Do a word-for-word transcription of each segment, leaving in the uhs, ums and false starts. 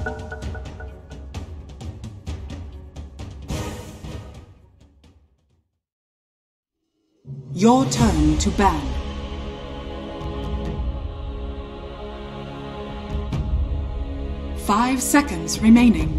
Your turn to ban. Five seconds remaining.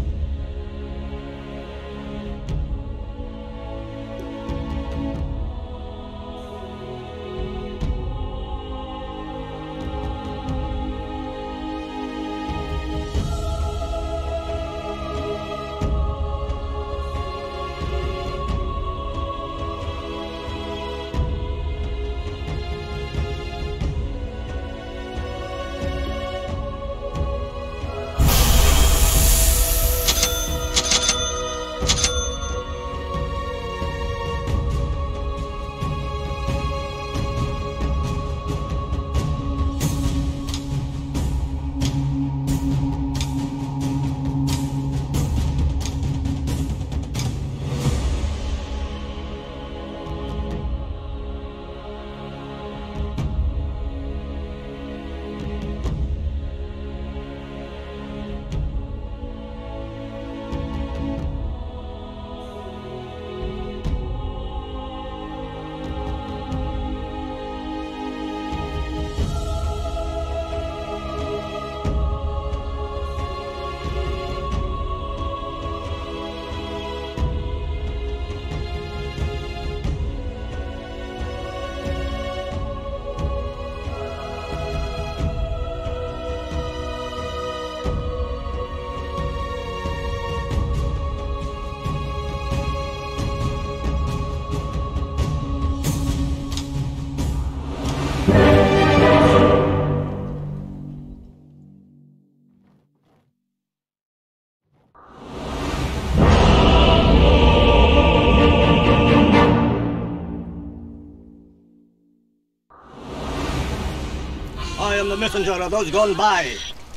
I am the messenger of those gone by.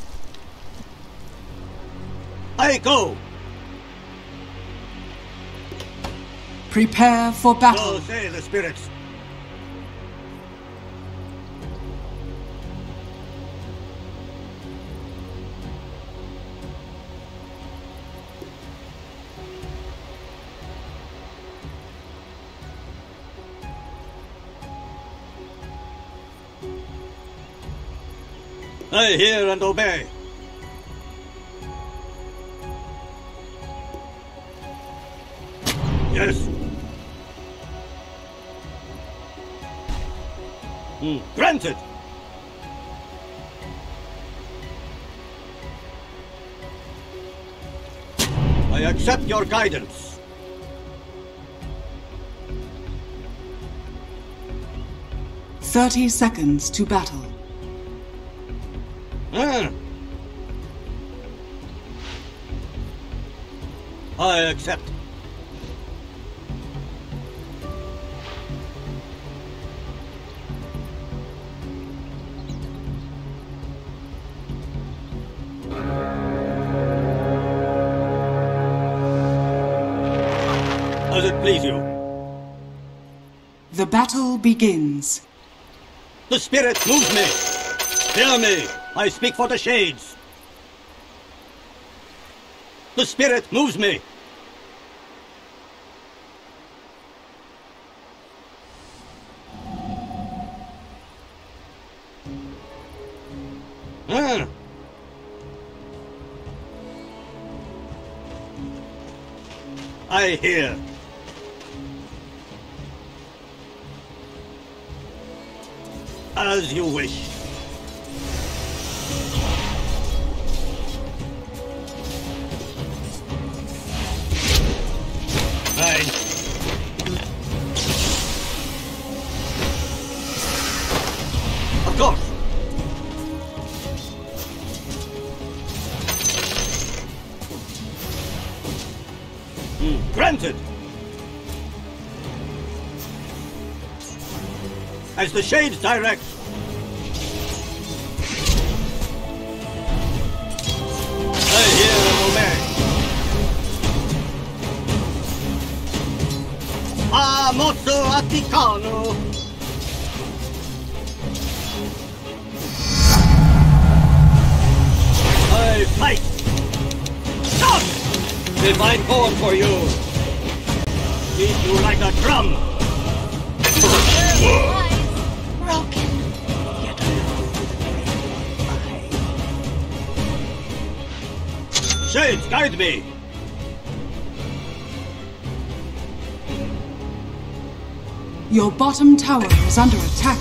I go. Prepare for battle. So say the spirits. I hear and obey. Yes. Hmm. Granted. I accept your guidance. Thirty seconds to battle. Ah. I accept. Does it please you? The battle begins. The spirit moves me. Hear me. I speak for the shades. The spirit moves me. Ah. I hear. As you wish. Fine. Of course. Mm, granted. As the shades direct. I hear and obey. Ah, mozzo atticano. I fight. Divine poem for you. Beat you like a drum. Broken. Yet Shades, guide me. Your bottom tower is under attack.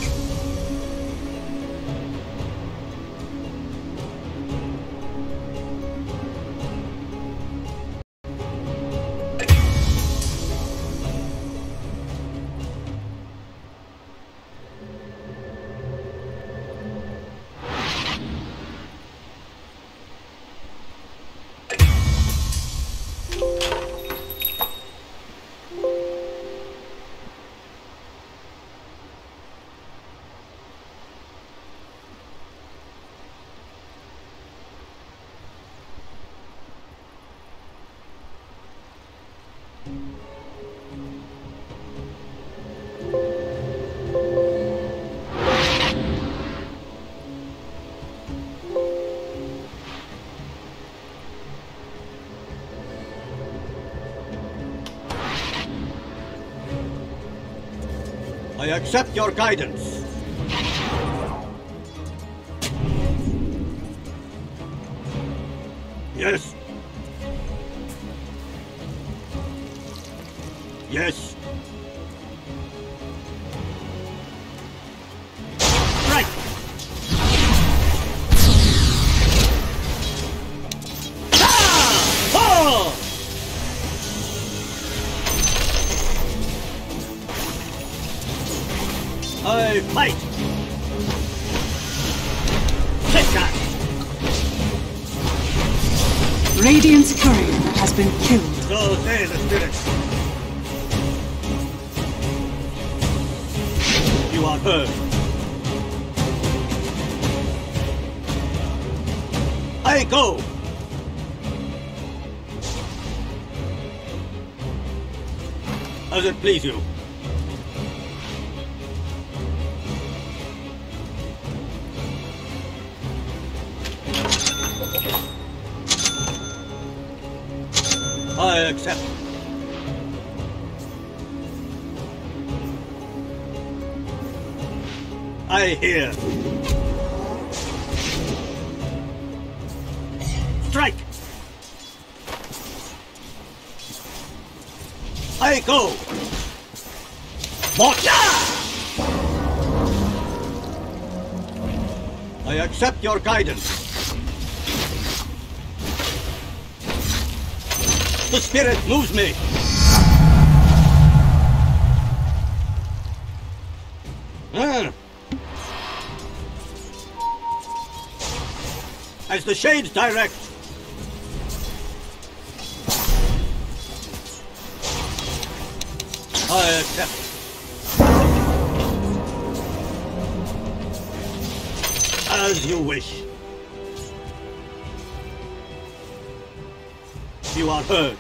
I accept your guidance. Yes. Yes. Right. Ah! Oh! I fight! Take that! Radiant's courier has been killed. So say the spirits. You are heard. I go! As it please you. I accept. I hear. Strike! I go! Morta! I accept your guidance. The spirit moves me. Ah. As the shades direct. I accept. As you wish. You are heard.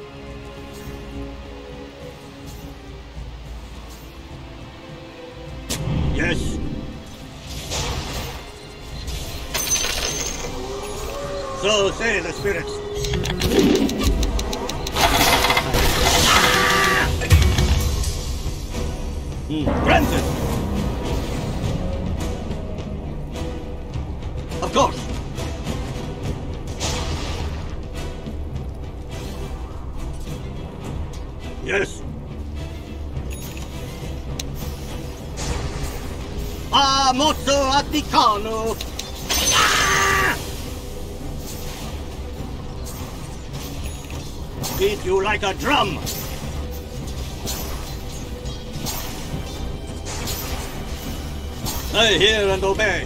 Yes. So say the spirits. Mm, granted. Of course. Yes. Ah, mozzo atticano. Ah! Beat you like a drum. I hear and obey.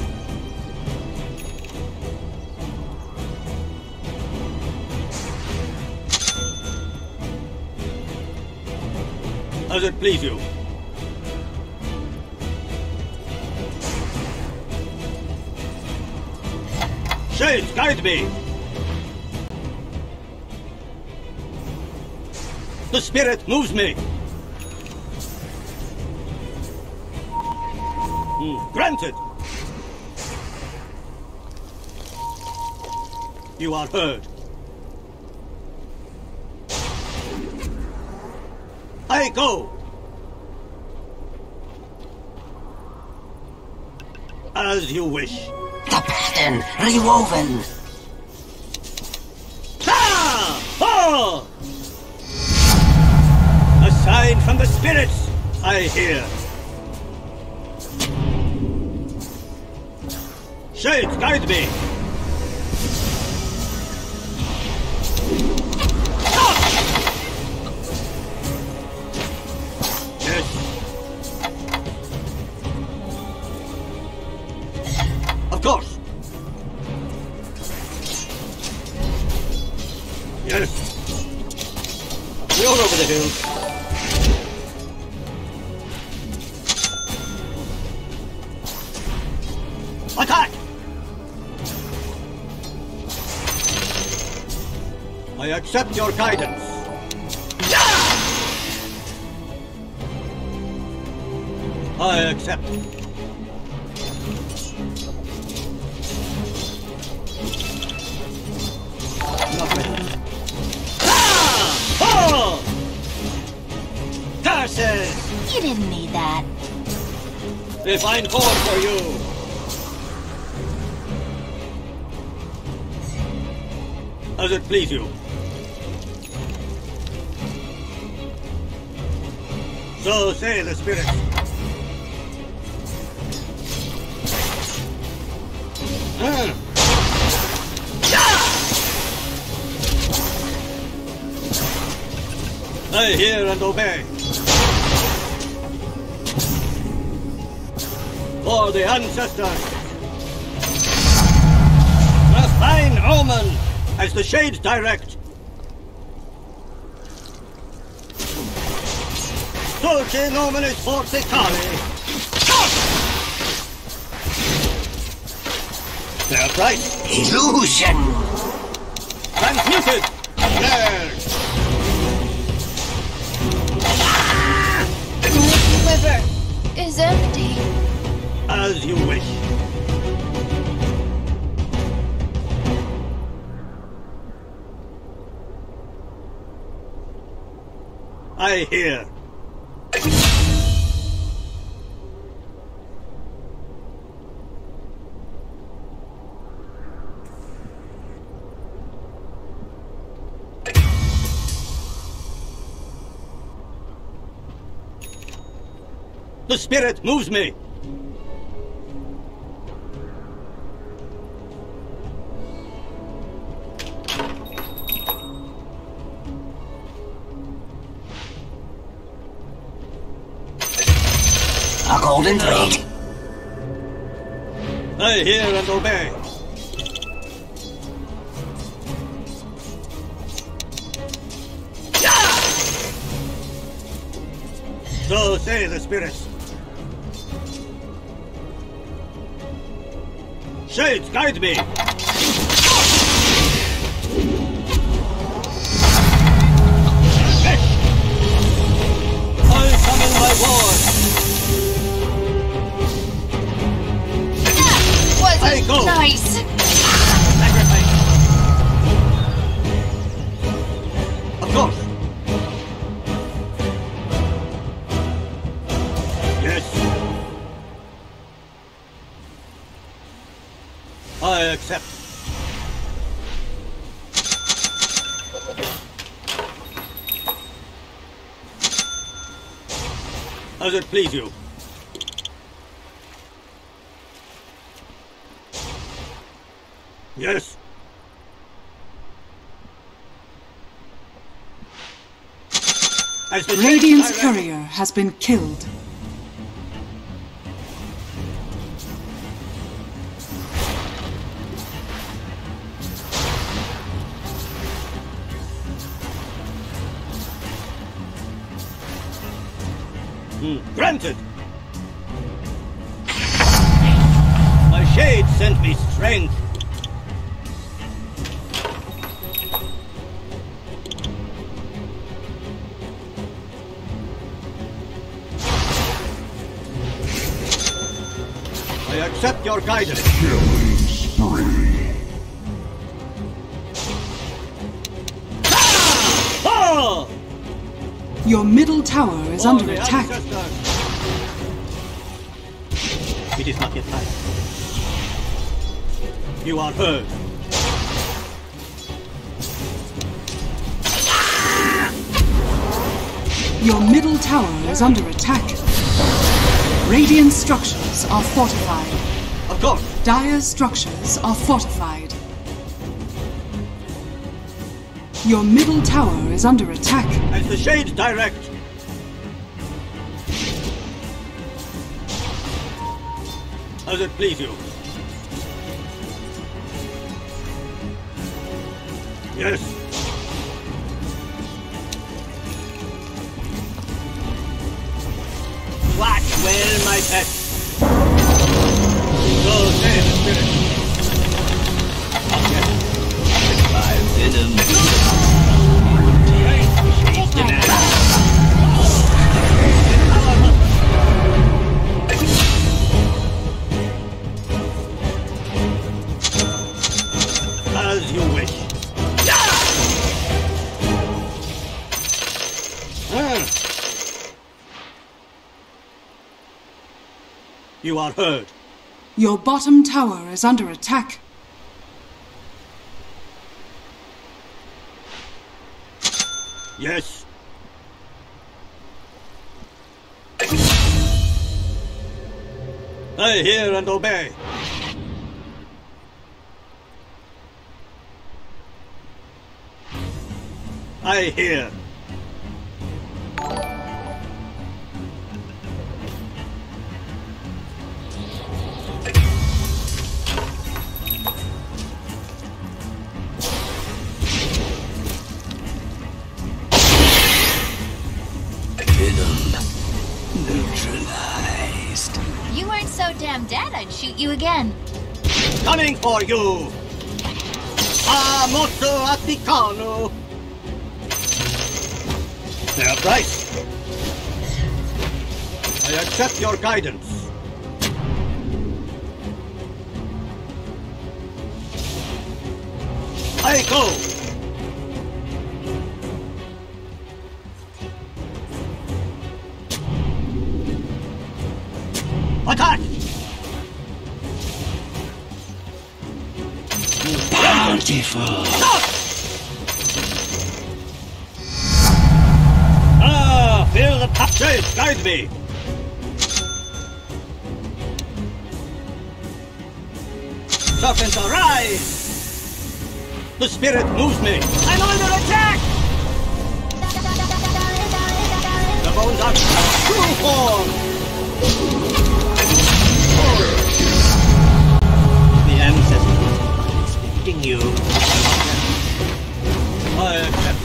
As it please you. Shades, guide me! The spirit moves me! Mm, granted! You are heard. I go! As you wish. The pattern rewoven. Ha! Oh! A sign from the spirits, I hear. Shades, guide me! Yes. Of course. Yes. You're over the hill. Attack! I accept your guidance. I accept. Not ready. Ah! Oh! Curses! You didn't need that. A fine call for you. As it please you. So say the spirits. Ah. I hear and obey. For the ancestors. A fine omen, as the shades direct. Dulce nominis fortitari. They're bright. Illusion. Transmuted. There. My quiver is empty. As you wish. I hear. The spirit moves me. A golden thread. I hear and obey. So say the spirits. Shades, guide me! I summon my ward! That I wasn't go. nice. Sacrifice! Of course! Yes! I accept. As it please you. Yes. As the Radiant's direct- courier has been killed. Hmm. Granted. My shade sent me strength. I accept your guidance. Killing spree. Oh! Your middle tower is For under the attack. ancestors. It is not yet time. You are heard. Your middle tower is under attack. Radiant structures are fortified. Of course. Dire structures are fortified. Your middle tower is under attack. As the shades direct. As it please you. Yes. Watch well, my pet. So say the spirit. Yes. My venom. As you wish. Ah. You are heard. Your bottom tower is under attack. Yes. I hear and obey. I hear. Neutralized. You weren't so damn dead, I'd shoot you again. Coming for you! Ah, molto africano! They are right. I accept your guidance. I go! Attack! Bountiful. Stop! Ah, feel the top shade, guide me! Serpents arise! The spirit moves me! I'm under attack! The bones are true form! The ancestors are expecting you. I accept.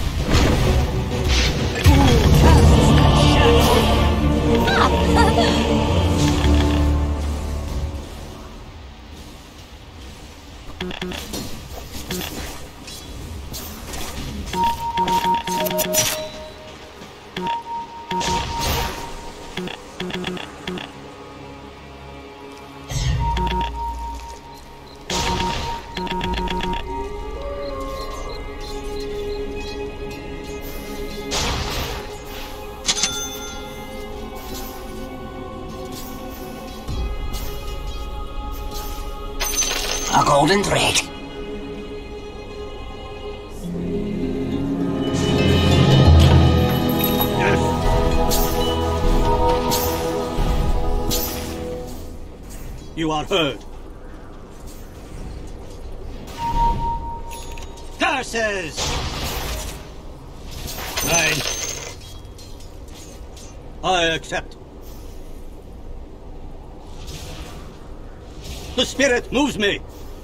A golden thread. Yes. You are heard. Curses! Nine. I accept. The spirit moves me.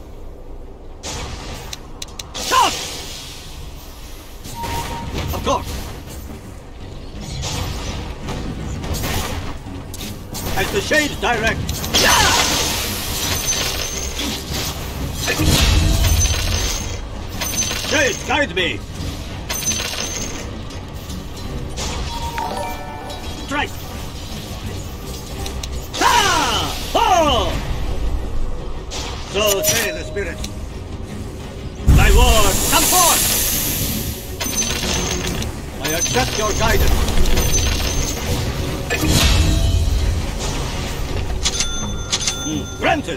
Stop! Of course. As the shades direct. Shades, guide me. Strike. Ah! Oh! So say the spirit. Thy word, come forth! I accept your guidance. Mm, granted.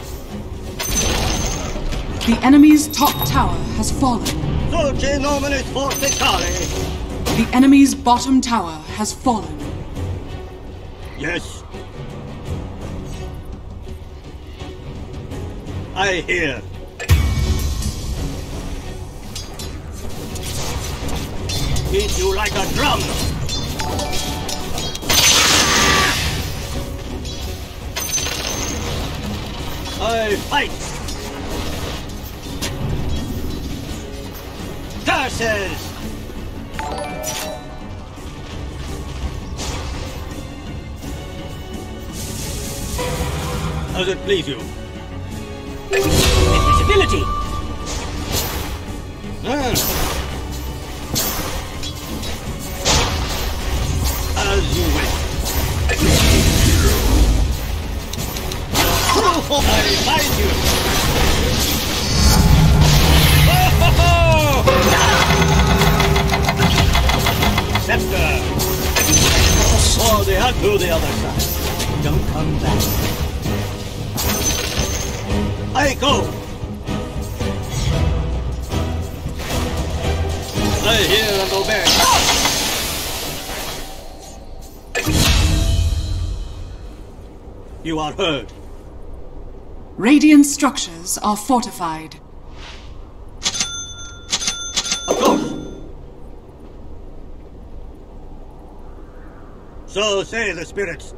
The enemy's top tower has fallen. Dulce nominis forticale. The enemy's bottom tower has fallen. Yes. I hear. Beat you like a drum. I fight. Curses. Does it please you? Invisibility! Ah. As you wish. I find you! Scepter! For the hunt to the other side. Don't come back. I go! I hear and obey. You are heard. Radiant structures are fortified. Of course. So say the spirits.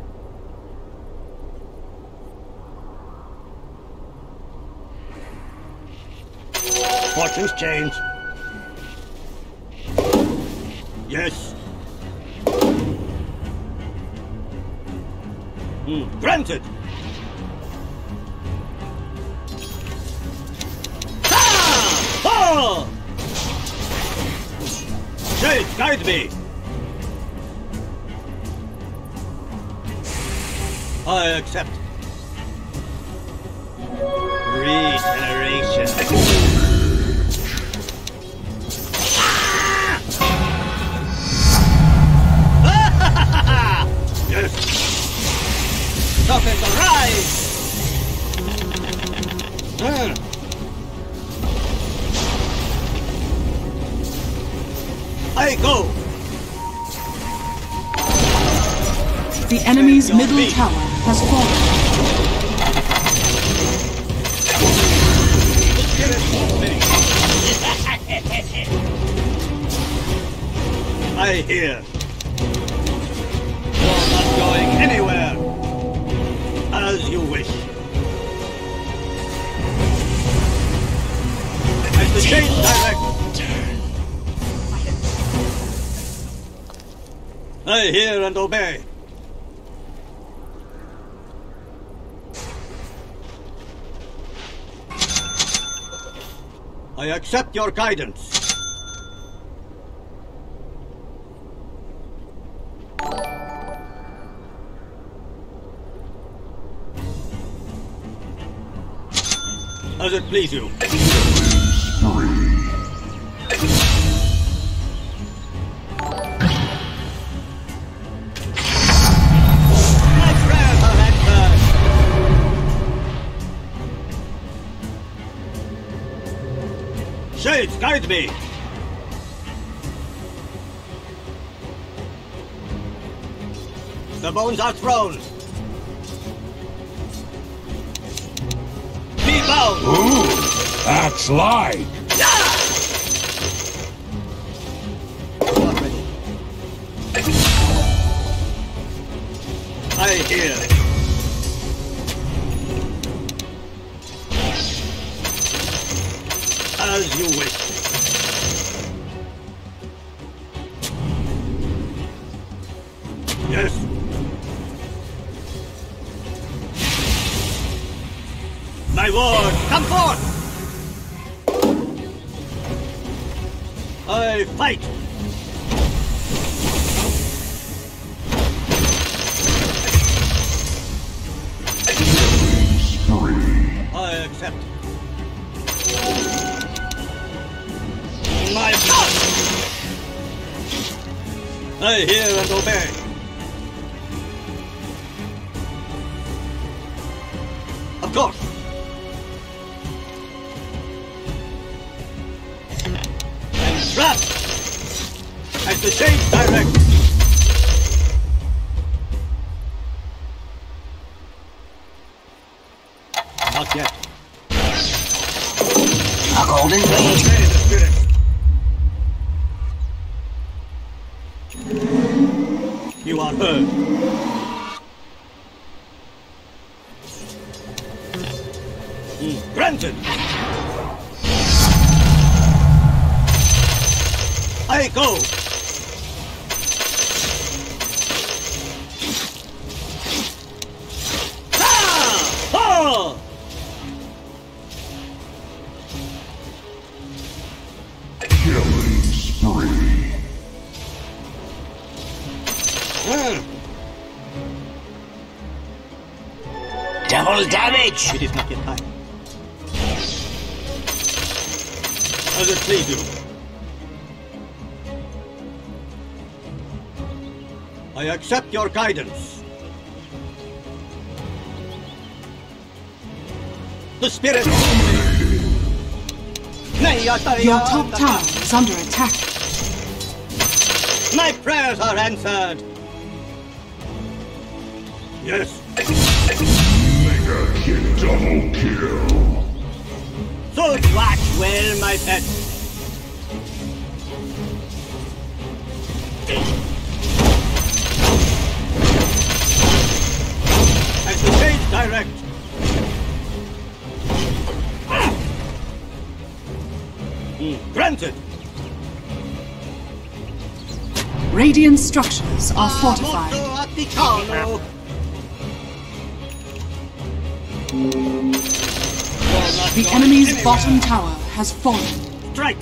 Fortunes change. Yes. Mm, granted. Ah! Oh! Shade, guide me. I accept. Regeneration. Yes. Sockets arise. Ah. I go. The enemy's Your middle feet. tower has fallen. The spirit moves me. I hear. You're not going anywhere. As you wish. As the shades direct. I hear and obey. I accept your guidance. Does it please you? My prayer for that bird. Shades, guide me! The bones are thrown. Be bound! Ooh, that's like. Not ready. I hear. As you wish. Yes. My ward, come forth! I fight! I accept. My blood! I hear and obey. Trap! As the shades direct! Not yet. A golden blade. Obey the spirit. You are heard. Mm, granted. I go. Ah! Oh! Killing spree. Mm. Double damage. It is not yet time. As it please you. I accept your guidance. The spirit. Your top tower is under attack. My prayers are answered. Yes. Mega hit double kill. So watch well, my pet. As the shades direct. Mm, granted. Radiant structures are fortified. Molto atticano. The enemy's bottom tower has fallen. Strike.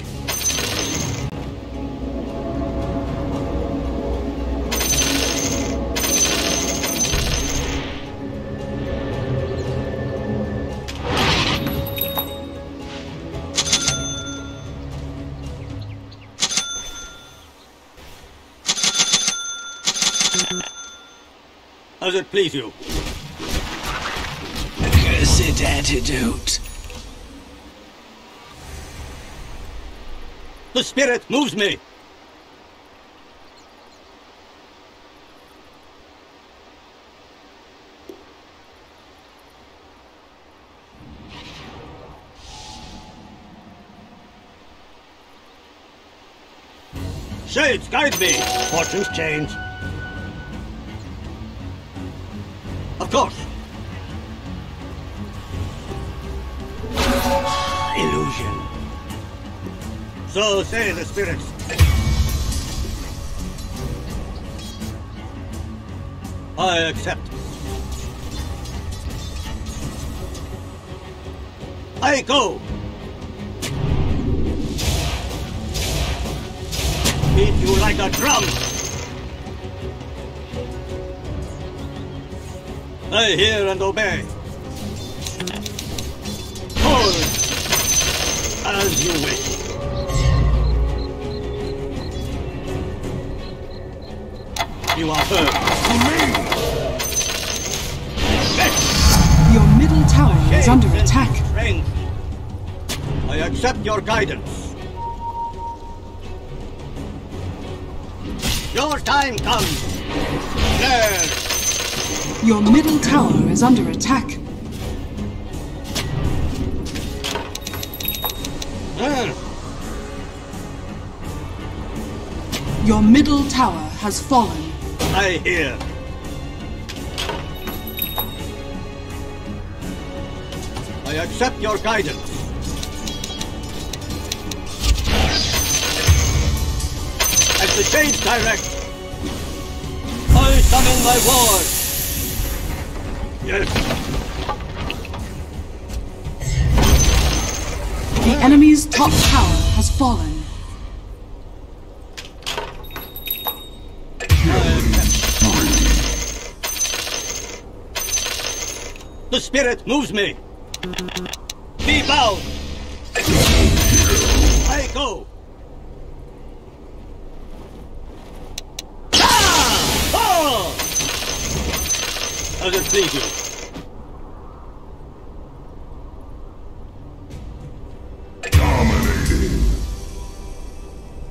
As it please you. Cursed antidote. The spirit moves me. Shades, guide me. Fortunes change. Of course. Illusion. So say the spirits. I accept. I go. Beat you like a drum. I hear and obey. Hold as you wish. You are heard. Your middle tower is under attack. Strength. I accept your guidance. Your time comes. There. Your middle tower is under attack. Mm. Your middle tower has fallen. I hear. I accept your guidance. As the shades direct, I summon my ward. Yes. The enemy's top tower has fallen. The spirit moves me. Be bound. I go. Ah! Oh! As it please you. Dominating.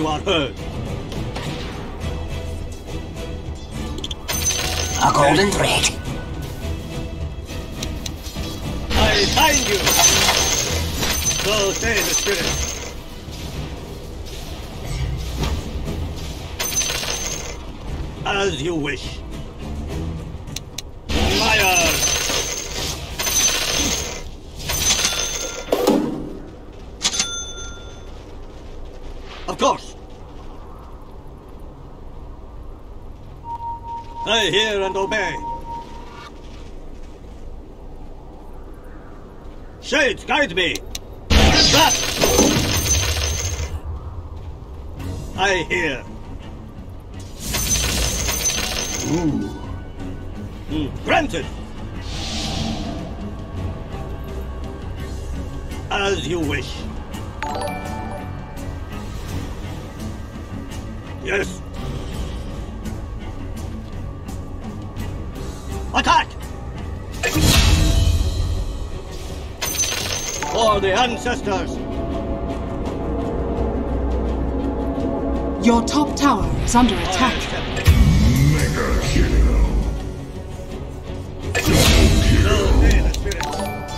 are heard. A golden thread. I find you. So say the spirit. As you wish. Fire! Of course. I hear and obey. Shades, guide me. Trap! I hear. Ooh. Mm, granted. As you wish. Yes. Attack! For the ancestors. Your top tower is under attack. Mega kill. Double kill.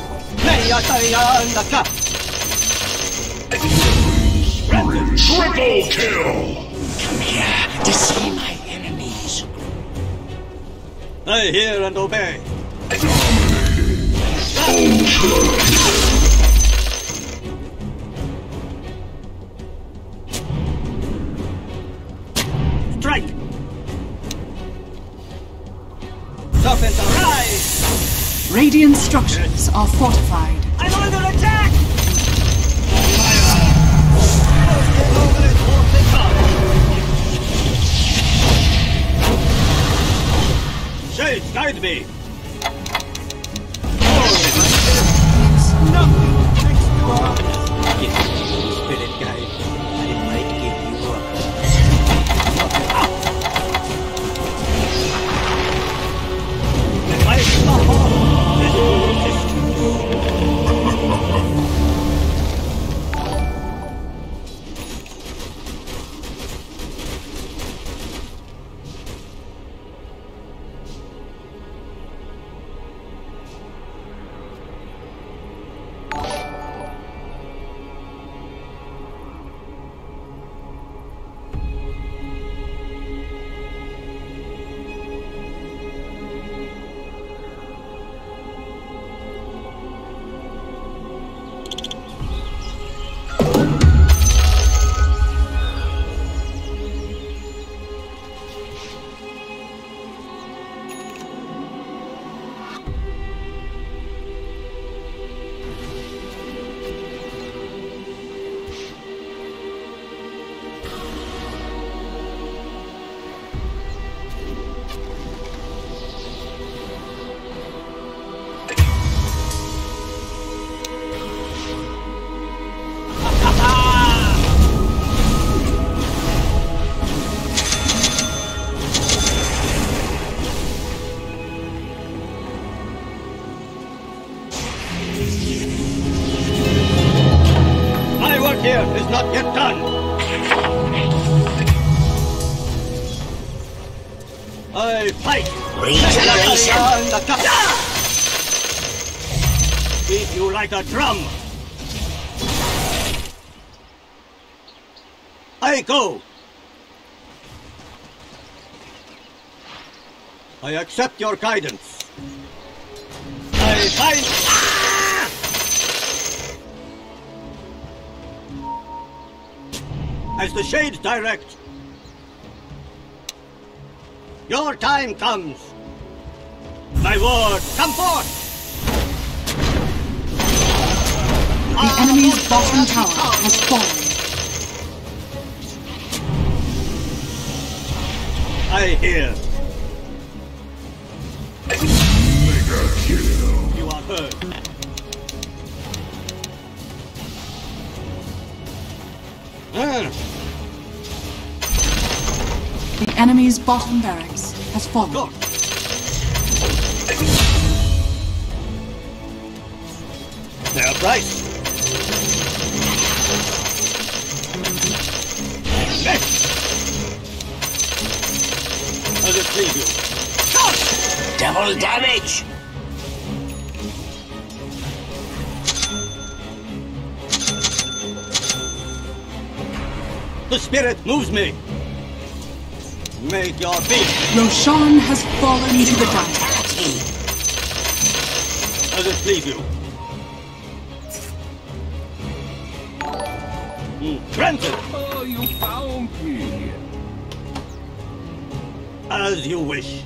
Triple kill. Come here to see my enemies. I hear and obey. Strike! Serpents arise! Radiant structures are fortified. I'm under attack! Shades, guide me! Spirit guide, I might give you up. I here is not yet done. I fight. Regeneration. Beat you like a drum. I go. I accept your guidance. I find. As the shades direct. Your time comes. My word, come forth! The enemy's bottom tower has fallen. I hear. Mega kill. You are heard. Ah. The enemy's bottom barracks has fallen. Go. They're bright. As it please you. Double damage! The spirit moves me. Make your feet. Roshan has fallen to the ground. As it please you. Mm, granted. Oh, you found me. As you wish.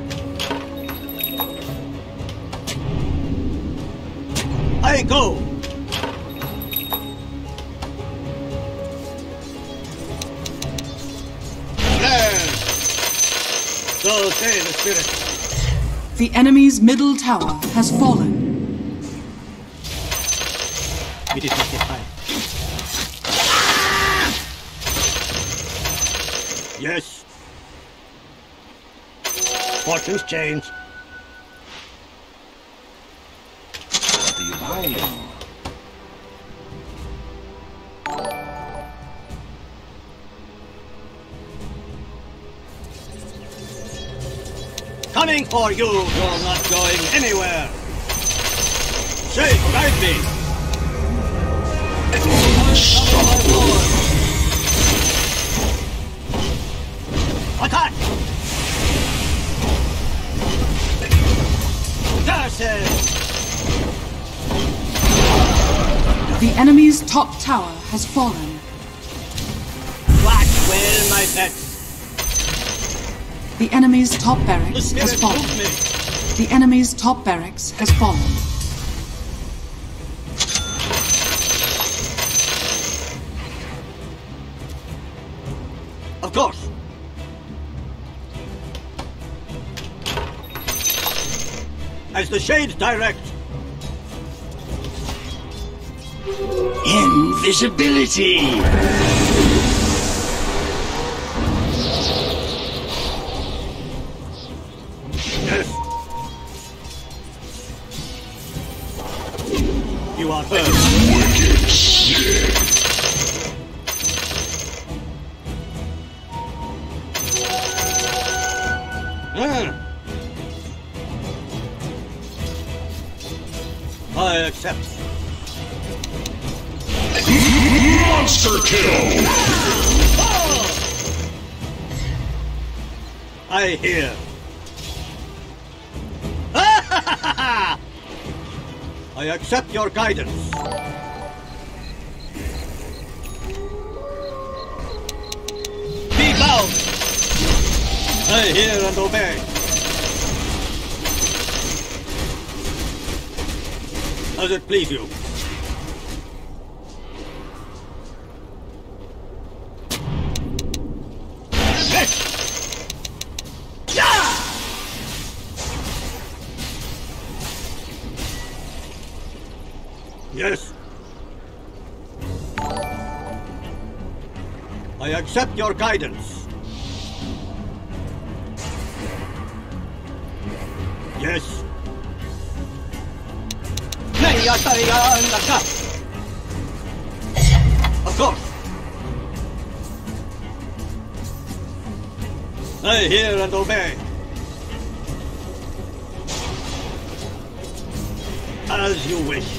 I go. There. So say the spirit. The enemy's middle tower has fallen. It is not yet time. Yes. Fortunes change. Coming for you! You're not going anywhere! Say, guide me! Attack! Curses! The enemy's top tower has fallen. Wax well, my pets! The enemy's top The barracks has spirit fallen. moves me! The enemy's top barracks has fallen. Of course! As the shades direct! Invisibility! Yes! You are heard! Wicked sick. Ah. I accept. Monster kill. I hear. I accept your guidance. Be bound. I hear and obey. As it please you. Yes. I accept your guidance. Yes. Of course. I hear and obey. As you wish.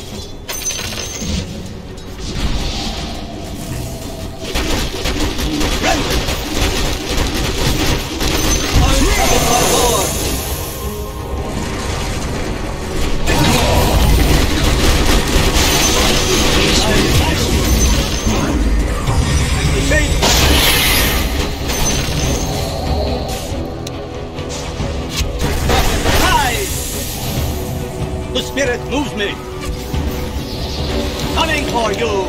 The spirit moves me. Coming for you.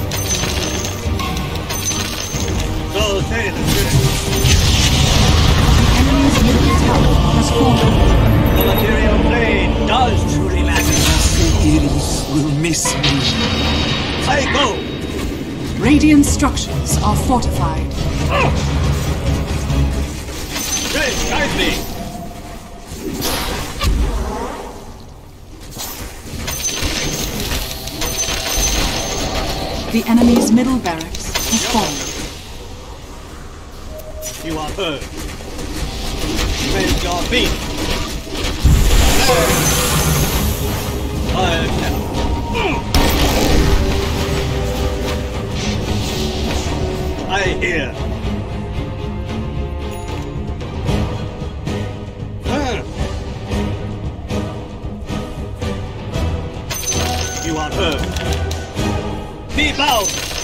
So say the spirit. The enemy's middle tower has fallen. The material plane does truly matter. Iris will miss me. I go. Radiant structures are fortified. Say, guide me. The enemy's middle barracks has fallen. You are heard. Raise your feet. I accept. I hear. Ah. You are heard. Be bound.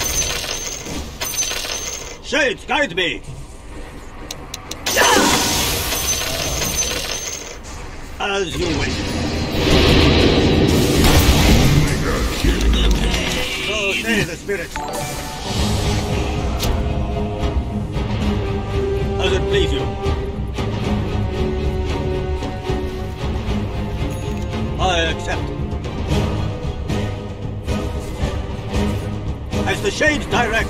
Shades, guide me. As you wish. So say the spirits. As it please you. I accept. As the shades direct.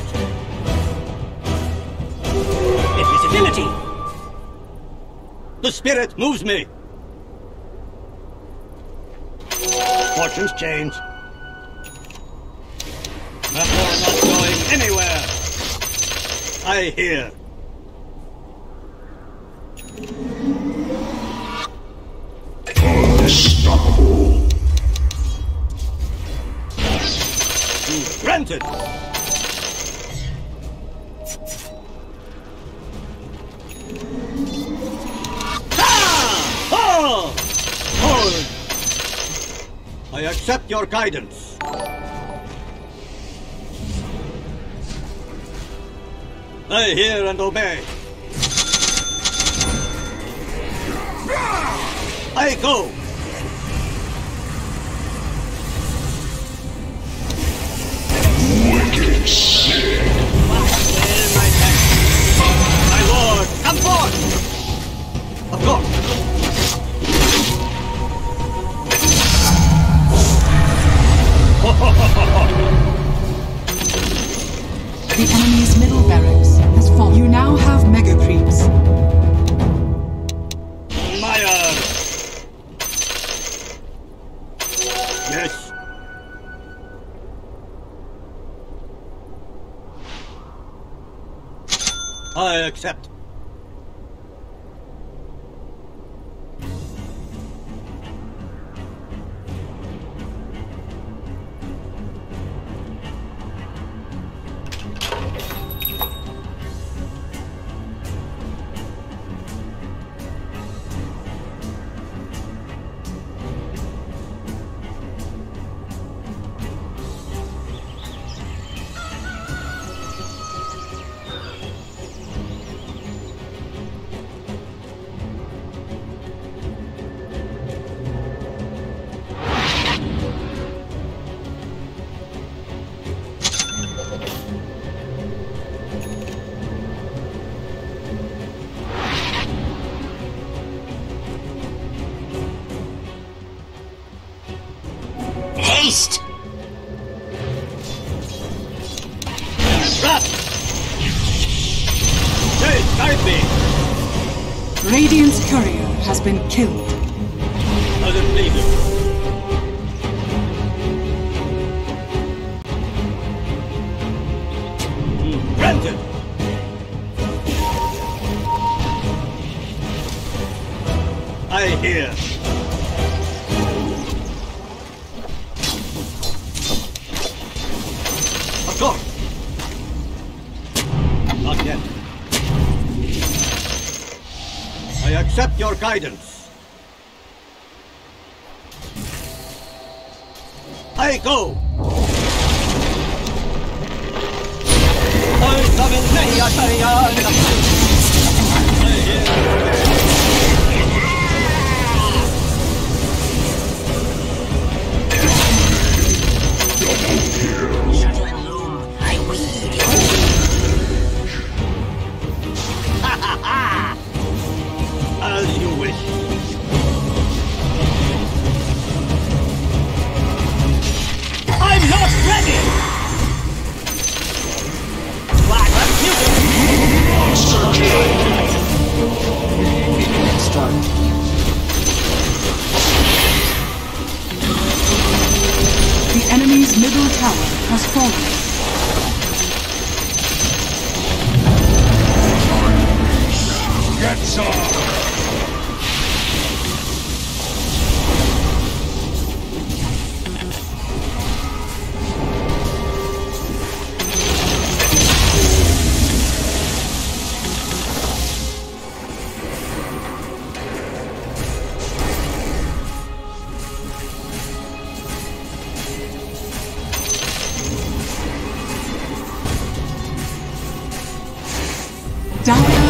Invisibility. The spirit moves me. Fortunes change. Therefore not going anywhere. I hear. Unstoppable. Granted. Ah! Oh! Hold! I accept your guidance. I hear and obey. I go. Wicked sick. Well, my friend. My lord, come forth! Of course. The enemy's middle barracks has fallen. You now have mega creeps. Meyer! Yes. I accept. Haste! Trap! Hey, guide me! Radiant's courier has been killed. As it pleases. Mm, granted! I hear. Of course. Not yet. I accept your guidance. I go. I summon many a Tarian. I hear. As you wish. I'm not ready! Black refuses! Monster kill. The enemy's middle tower has fallen. Dire